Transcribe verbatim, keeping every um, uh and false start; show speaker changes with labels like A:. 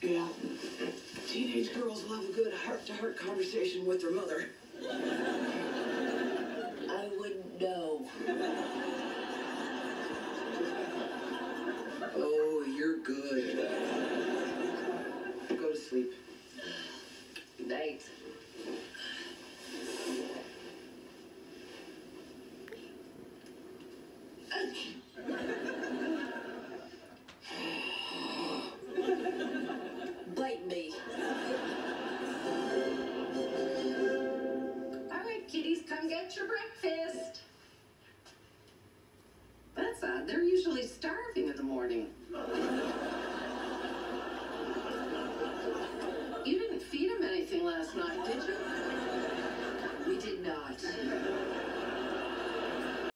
A: Yeah. Teenage girls love a good heart-to-heart conversation with their mother.
B: I wouldn't know.
A: Oh, you're good. Go to sleep.
B: Night. Bite me.
C: All right, kitties, come get your breakfast. That's odd. They're usually starving in the morning. You didn't feed them anything last night, did you?
B: We did not.